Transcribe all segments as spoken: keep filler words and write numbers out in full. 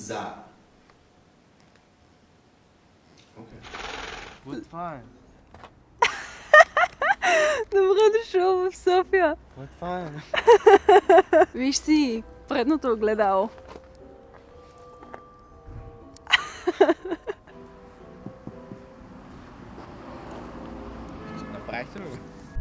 Bazaar. Окей. Какво е това е? Добре дошъл в София. Какво е това е? Виж си предното огледало. Направихте ли го?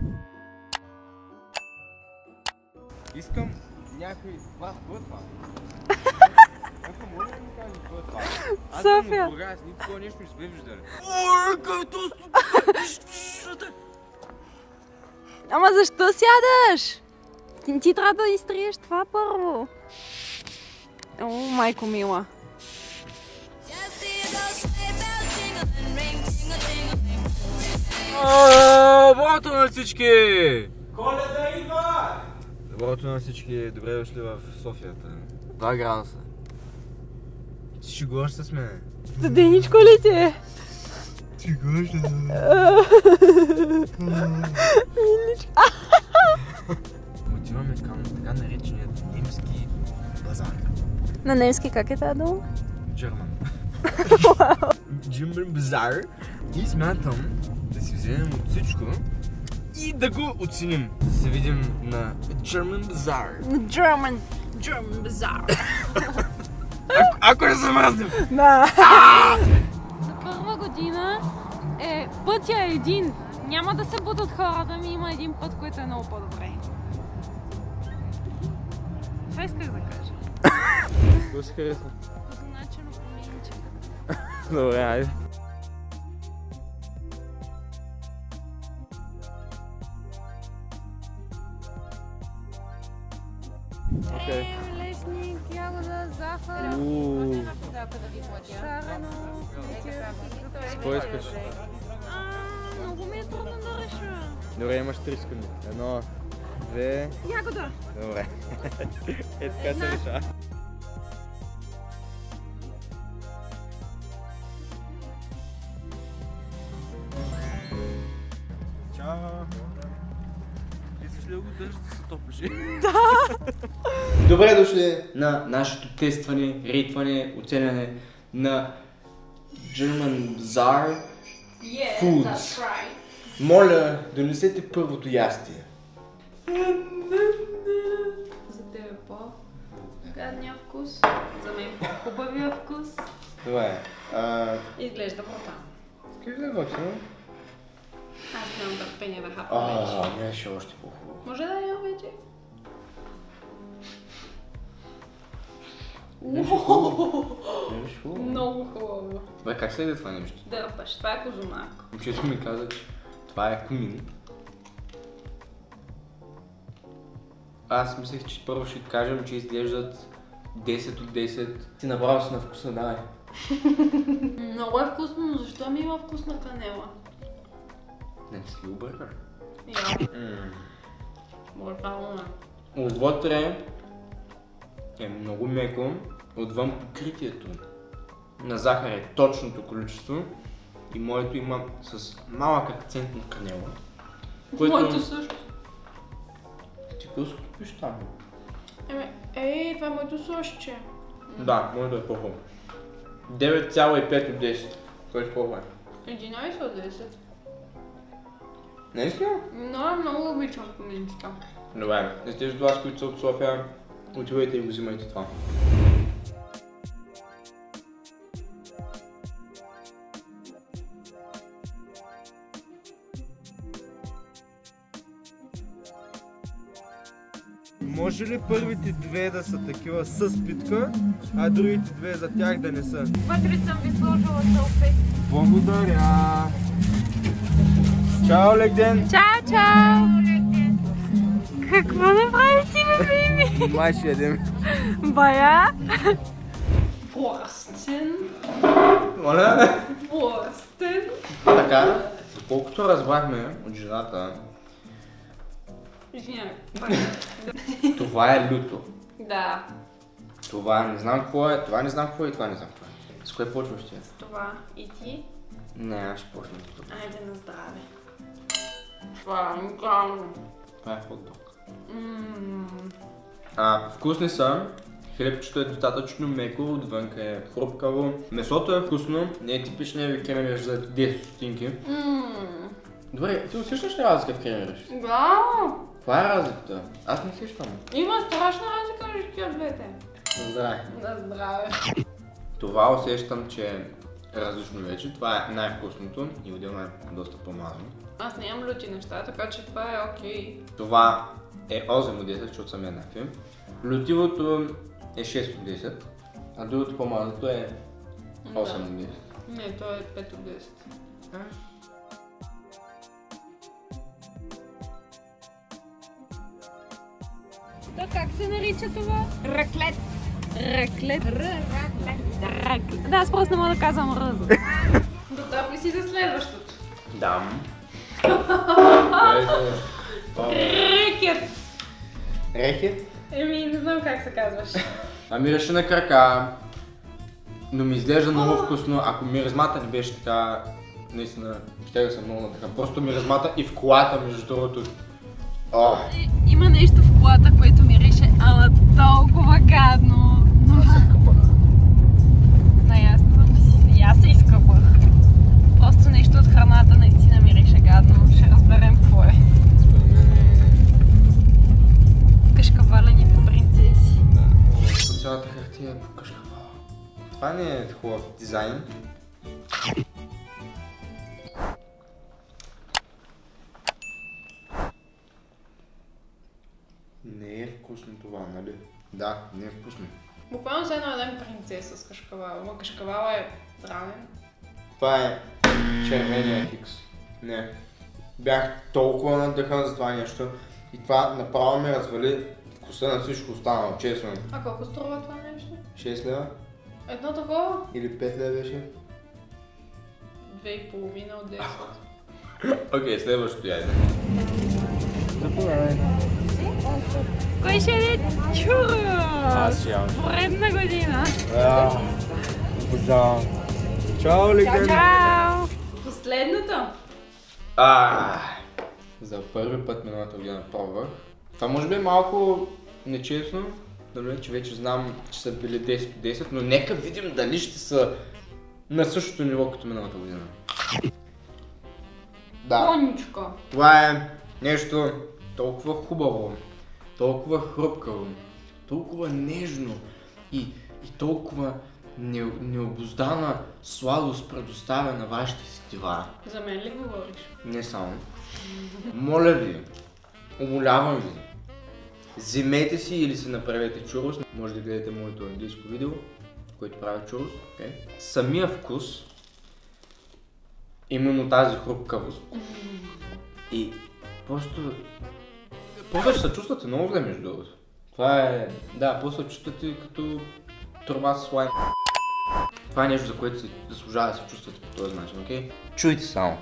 Искам някой... Какво е това? Ако може да ми кажеш какво е това? Аз съм от Бургас, никога такова нещо не сме виждали. Ой, като... Ама защо сядаш? Ти, ти трябва да изтриеш това първо. О, майко мила. Доброто на всички! Коледа идва! Доброто на всички, добре дошли в Софията. два градуса. Ти шегуваш с мене? Студеничко ли ти е? Шегуваш ли? Миличко. Отиваме към така нареченият немски базар. На немски как е тази дума? German. German базар. И смятам да си вземем от всичко и да го оценим. Да се видим на German базар. На German. German базар. Ако, ако не замръзнем! Да. За първа година е пътя е един. Няма да се бутат хората ми, има един път, който е много по-добре. Това исках да кажа. Какво си харесва? Позначено промениче. Добре, айде. Окей. Е, лесник, ягода, захар, шарено, С кой искаш? А, много ми е трудно да реша. Добре, имаш три секунди. Едно, две... Ягода! Добре. Е, така се реша. Чао! Искаш ли да го държиш да се топиш? Да! Добре дошли на нашето тестване, рейтване, оценяне на German Bazaar Foods. Моля, донесете първото ястие. За тебе е по-гадния вкус, за мен по-хубавия вкус. Добре. А... Изглежда по-там. Как да го цена? Аз нямам търпение да хапам вече. Ааа, нямаше още по-хубаво. Може да ям вече? Беше хубаво. Беше хубаво. Много хубаво. Бе, как се еде това нещо? Дърпаш, това е козунак. Момчето ми каза, че това е кумин. Аз мислех, че първо ще кажем, че изглеждат десет от десет. Ти направо си на вкуса, давай. Много е вкусно, но защо ми има вкус на канела? Не си ли объркаш? Я. Брутално е. Отвътре е много меко, отвън покритието на захар е точното количество и моето има с малък акцент на канела. Което... Моето също. Ти какво си купиш там? Еме, ей, това е моето сошче. Да, моето е по-хубаво. девет цяло и пет от десет. Кой е по-хубаво? единайсет от десет. Не искам? Но много обичам куминчета. Добре, за тези от вас, които са от София, отивайте и го взимайте това. Може ли първите две да са такива с питка, а другите две за тях да не са? Вътре съм ви сложила селфи. Благодаря! Чао, лек ден! Чао, чао! Какво направи си, бе, ми? Май ще ядем. Бая? Вурстен. Моля? Вурстен. Така, колкото разбрахме от жената, Извинявай. това е люто. Да. Това не знам какво е, това не знам какво е и това не знам какво е. С кое почваш ти? С това и ти? Не, аз ще почна с това. Айде на здраве. Това е уникално. Това е хот-дог. Ммм. А, вкусни са, Хлебчето е достатъчно меко, отвънка е хрупкаво. Месото е вкусно, не е типичният ви кремериш за десет стотинки. Ммм. Добре, ти усещаш ли разлика в кремериш? Да! Каква е разликата? Аз не усещам. Има страшна разлика между тия двете. На здраве. На здраве. Това усещам, че е различно вече. Това е най-вкусното и отделно е доста по-мазно. Аз нямам люти неща, така че това е окей. Това е осем от десет, защото съм еднакви. Лютивото е шест от десет, а другото по-мазното е осем от десет. Не, то е пет от десет. То как се нарича това? Раклет. Раклет. Раклет. Да, аз просто не мога да казвам ръзо. Готов ли си за следващото? Да. Рекет. Рекет? Еми, не знам как се казваш. Ами реши на крака, но ми изглежда много вкусно. Ако миризмата не беше така, наистина, ще да съм много надъхан. Просто миризмата и в колата, между другото. О. Има нещо в колата, което мирише, ама толкова гадно. Но... Наясно съм си, и аз се изкъпах. Просто нещо от храната наистина мирише гадно. Ще разберем какво е. Кашкавалените принцеси. Да, цялата хартия е по кашкавала. Това не е хубав дизайн. Не е вкусно това, нали? Да, не е вкусно. Буквално се едно ядем принцеса с кашкавала. Ама кашкавала е странен. Това е червения хикс. Не. Бях толкова надъхан за това нещо и това направо ме развали вкуса на всичко останало, честно. А колко струва това нещо? шест лева? Едно такова? Или пет лева беше? Две и половина от десет. Окей, okay, следващото яйде. Заповядай. Кой ще е чурос? Аз ям. Поредна година. Да. Обожавам. Чао, легенда. Чао! Последното? А, за първи път миналата година пробвах. Това може би е малко нечестно, нали, че вече знам, че са били десет от десет, но нека видим дали ще са на същото ниво като миналата година. Да. Коничко. Това е нещо толкова хубаво, толкова хрупкаво, толкова нежно и, и толкова не, необуздана сладост предоставя на вашите сетива. За мен ли говориш? Не само. Моля ви, умолявам ви, вземете си или си направете чурос. Може да гледате моето английско видео, което прави чурос. Okay. Самия вкус, именно тази хрупкавост и просто... Просто ще се чувствате много зле между другото. Това е... Да, после се чувствате като турба с слайм. Това е нещо, за което се заслужава да се чувствате по този начин, окей? Okay? Чуйте само.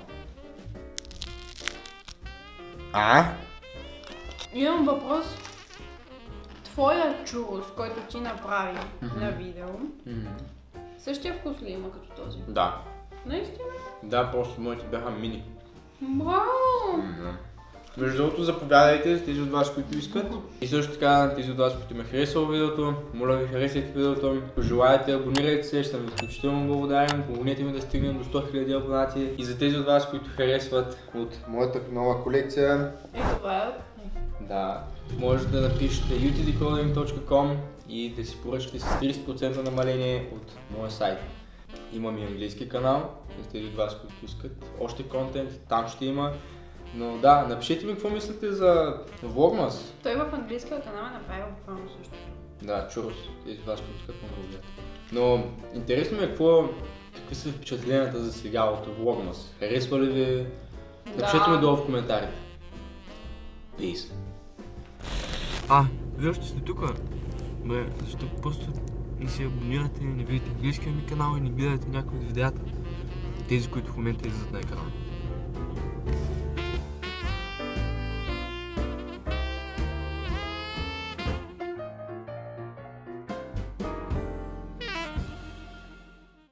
А? Имам въпрос. Твоя чурос, който ти направи Mm-hmm. на видео, Mm-hmm. същия вкус ли има като този? Да. Наистина? Да, просто моите бяха мини. Браво! Mm-hmm. Между другото, заповядайте за тези от вас, които искат. И също така, тези от вас, които ме харесват видеото, моля ви харесайте видеото. Ако желаете, абонирайте се, ще съм изключително благодарен. Помогнете ми да стигнем до сто хиляди абонати. И за тези от вас, които харесват от моята нова колекция. И това е. Да, можете да напишете ю ти ди clothing точка com и да си поръчате с тридесет процента намаление от моя сайт. Имам и английски канал, за тези от вас, които искат още контент, там ще има. Но да, напишете ми какво мислите за Vlogmas. Той в английския канал е направил буквално също. Да, чурос, тези от вас, които искат много да гледат. Но интересно ми е какво, какви са впечатленията за сега от Vlogmas. Харесва ли ви? Напишете ми долу в коментарите. Peace. А, вие още сте тука? Бе, защо просто не се абонирате, не видите английския ми канал и не гледате някои от видеята? Тези, които в момента излизат на екрана.